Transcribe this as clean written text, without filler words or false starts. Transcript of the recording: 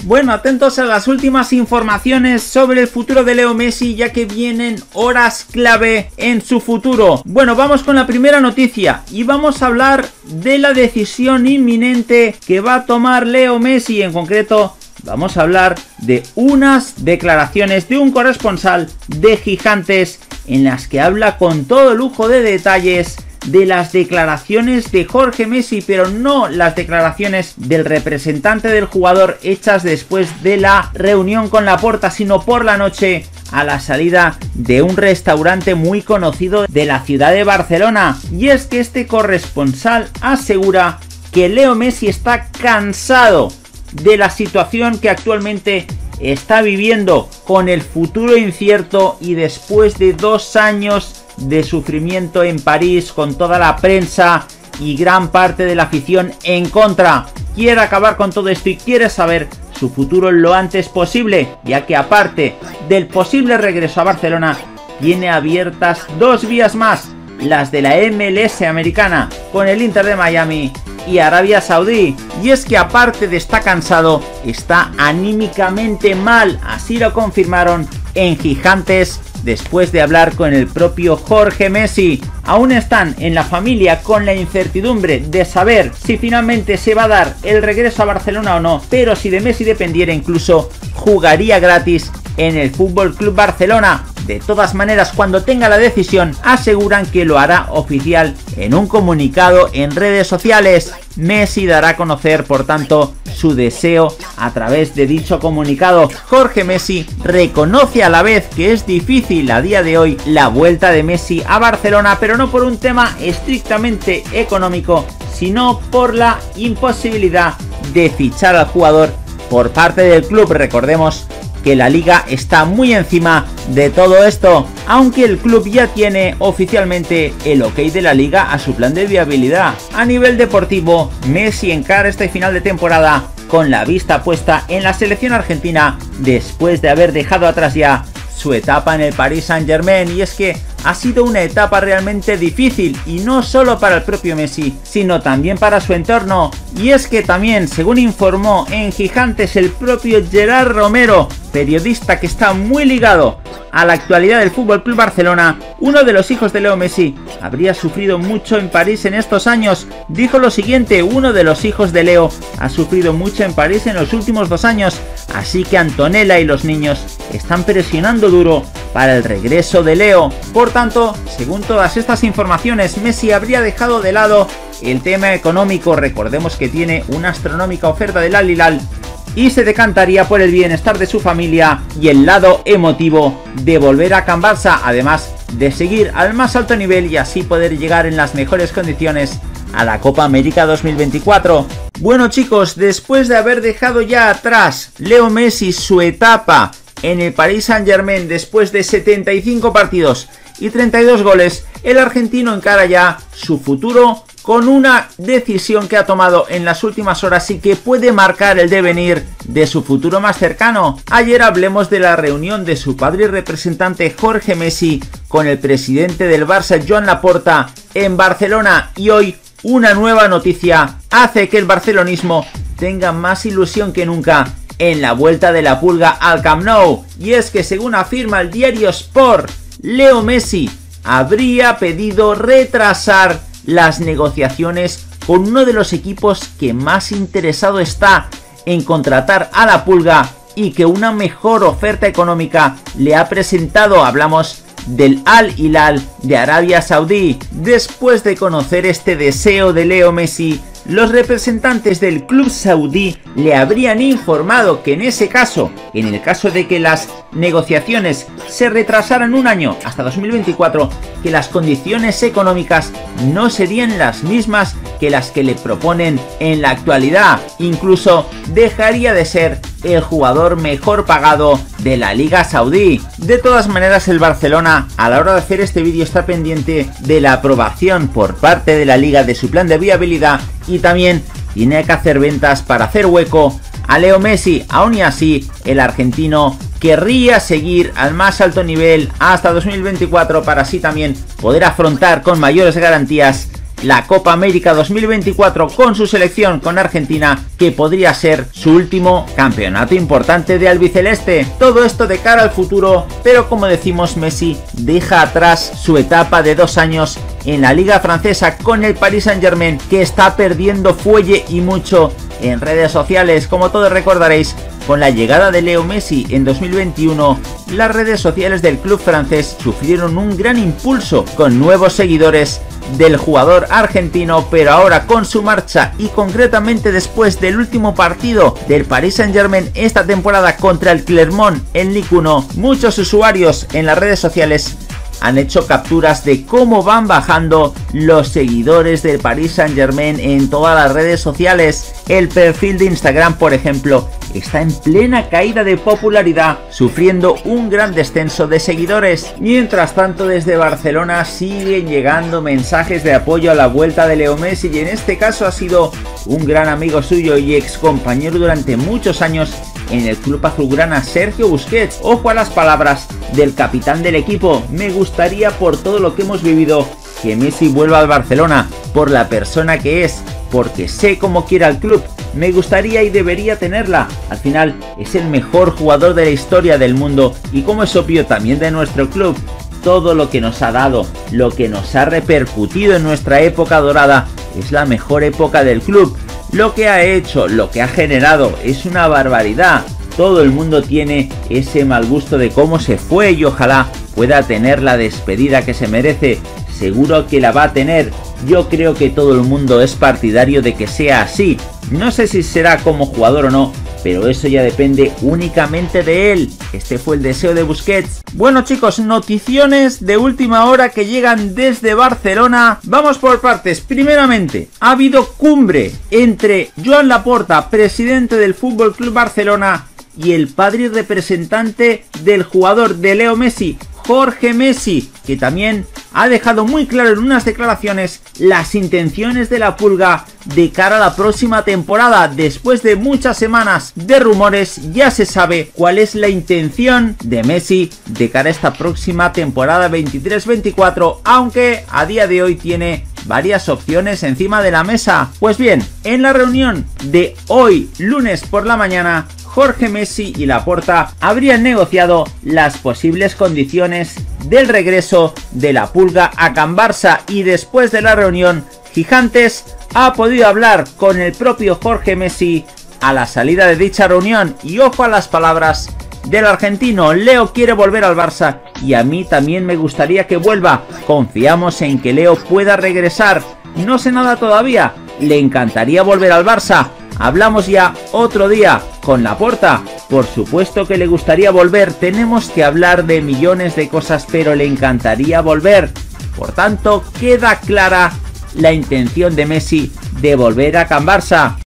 Bueno, atentos a las últimas informaciones sobre el futuro de Leo Messi, ya que vienen horas clave en su futuro. Bueno, vamos con la primera noticia y vamos a hablar de la decisión inminente que va a tomar Leo Messi. En concreto, vamos a hablar de unas declaraciones de un corresponsal de Gigantes en las que habla con todo lujo de detalles de las declaraciones de Jorge Messi, pero no las declaraciones del representante del jugador hechas después de la reunión con Laporta, sino por la noche a la salida de un restaurante muy conocido de la ciudad de Barcelona. Y es que este corresponsal asegura que Leo Messi está cansado de la situación que actualmente está viviendo, con el futuro incierto y después de 2 años de sufrimiento en París, con toda la prensa y gran parte de la afición en contra. Quiere acabar con todo esto y quiere saber su futuro lo antes posible, ya que aparte del posible regreso a Barcelona, tiene abiertas 2 vías más, las de la MLS americana con el Inter de Miami y Arabia Saudí. Y es que aparte de estar cansado, está anímicamente mal, así lo confirmaron en Gigantes después de hablar con el propio Jorge Messi. Aún están en la familia con la incertidumbre de saber si finalmente se va a dar el regreso a Barcelona o no, pero si de Messi dependiera, incluso jugaría gratis en el FC Barcelona. De todas maneras, cuando tenga la decisión, aseguran que lo hará oficial en un comunicado en redes sociales. Messi dará a conocer, por tanto, su deseo a través de dicho comunicado. Jorge Messi reconoce a la vez que es difícil a día de hoy la vuelta de Messi a Barcelona, pero no por un tema estrictamente económico, sino por la imposibilidad de fichar al jugador por parte del club. Recordemos que la liga está muy encima de todo esto, aunque el club ya tiene oficialmente el ok de la liga a su plan de viabilidad. A nivel deportivo, Messi encara este final de temporada con la vista puesta en la selección argentina después de haber dejado atrás ya su etapa en el Paris Saint-Germain. Y es que ha sido una etapa realmente difícil, y no solo para el propio Messi, sino también para su entorno. Y es que también, según informó en Gigantes el propio Gerard Romero, periodista que está muy ligado a la actualidad del FC Barcelona, uno de los hijos de Leo Messi habría sufrido mucho en París en estos años. Dijo lo siguiente: uno de los hijos de Leo ha sufrido mucho en París en los últimos 2 años, así que Antonella y los niños están presionando duro para el regreso de Leo. Por tanto, según todas estas informaciones, Messi habría dejado de lado el tema económico. Recordemos que tiene una astronómica oferta del Al Hilal y se decantaría por el bienestar de su familia y el lado emotivo de volver a Can Barça, además de seguir al más alto nivel y así poder llegar en las mejores condiciones a la Copa América 2024. Bueno chicos, después de haber dejado ya atrás Leo Messi su etapa en el Paris Saint-Germain después de 75 partidos y 32 goles, el argentino encara ya su futuro con una decisión que ha tomado en las últimas horas y que puede marcar el devenir de su futuro más cercano. Ayer hablemos de la reunión de su padre y representante Jorge Messi con el presidente del Barça, Joan Laporta, en Barcelona, y hoy una nueva noticia hace que el barcelonismo tenga más ilusión que nunca en la vuelta de la pulga al Camp Nou. Y es que, según afirma el diario Sport, Leo Messi habría pedido retrasar las negociaciones con uno de los equipos que más interesado está en contratar a la pulga y que una mejor oferta económica le ha presentado. Hablamos del Al Hilal de Arabia Saudí. Después de conocer este deseo de Leo Messi, los representantes del club saudí le habrían informado que en el caso de que las negociaciones se retrasaran 1 año hasta 2024, que las condiciones económicas no serían las mismas que las que le proponen en la actualidad. Incluso dejaría de ser el jugador mejor pagado de la liga saudí. De todas maneras, el Barcelona, a la hora de hacer este vídeo, está pendiente de la aprobación por parte de la liga de su plan de viabilidad y también tiene que hacer ventas para hacer hueco a Leo Messi. Aún y así, el argentino querría seguir al más alto nivel hasta 2024 para así también poder afrontar con mayores garantías la Copa América 2024 con su selección, con Argentina, que podría ser su último campeonato importante de albiceleste. Todo esto de cara al futuro, pero como decimos, Messi deja atrás su etapa de 2 años en la liga francesa con el Paris Saint-Germain, que está perdiendo fuelle y mucho en redes sociales. Como todos recordaréis, con la llegada de Leo Messi en 2021, las redes sociales del club francés sufrieron un gran impulso con nuevos seguidores del jugador argentino, pero ahora con su marcha y concretamente después del último partido del Paris Saint-Germain esta temporada contra el Clermont en Ligue 1, muchos usuarios en las redes sociales han hecho capturas de cómo van bajando los seguidores del Paris Saint-Germain en todas las redes sociales. El perfil de Instagram, por ejemplo, está en plena caída de popularidad, sufriendo un gran descenso de seguidores. Mientras tanto, desde Barcelona siguen llegando mensajes de apoyo a la vuelta de Leo Messi, y en este caso ha sido un gran amigo suyo y ex compañero durante muchos años en el club azulgrana, Sergio Busquets. Ojo a las palabras del capitán del equipo: me gustaría, por todo lo que hemos vivido, que Messi vuelva al Barcelona, por la persona que es, porque sé cómo quiere al club, me gustaría y debería tenerla. Al final es el mejor jugador de la historia del mundo y, como es obvio, también de nuestro club. Todo lo que nos ha dado, lo que nos ha repercutido en nuestra época dorada, es la mejor época del club. Lo que ha hecho, lo que ha generado, es una barbaridad. Todo el mundo tiene ese mal gusto de cómo se fue y ojalá pueda tener la despedida que se merece. Seguro que la va a tener. Yo creo que todo el mundo es partidario de que sea así. No sé si será como jugador o no, pero eso ya depende únicamente de él. Este fue el deseo de Busquets. Bueno, chicos, noticiones de última hora que llegan desde Barcelona. Vamos por partes. Primeramente, ha habido cumbre entre Joan Laporta, presidente del FC Barcelona, y el padre y representante del jugador de Leo Messi, Jorge Messi, que también ha dejado muy claro en unas declaraciones las intenciones de la Pulga de cara a la próxima temporada. Después de muchas semanas de rumores, ya se sabe cuál es la intención de Messi de cara a esta próxima temporada 23-24, aunque a día de hoy tiene varias opciones encima de la mesa. Pues bien, en la reunión de hoy, lunes por la mañana, Jorge Messi y Laporta habrían negociado las posibles condiciones del regreso de la Pulga a Can Barça, y después de la reunión, Gigantes ha podido hablar con el propio Jorge Messi a la salida de dicha reunión. Y ojo a las palabras del argentino: Leo quiere volver al Barça y a mí también me gustaría que vuelva. Confiamos en que Leo pueda regresar. No sé nada todavía, le encantaría volver al Barça. Hablamos ya otro día con Laporta. Por supuesto que le gustaría volver. Tenemos que hablar de millones de cosas, pero le encantaría volver. Por tanto, queda clara la intención de Messi de volver a Can Barça.